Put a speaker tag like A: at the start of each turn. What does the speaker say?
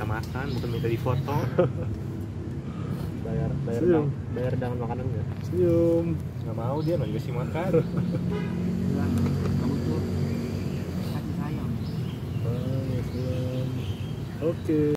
A: minta makan, bukan minta difoto. bayar dengan makanan nggak?
B: Senyum.
A: Nggak mau, dia nggak dikasih makan.
C: Kamu tuh kasih sayang.
B: Oke.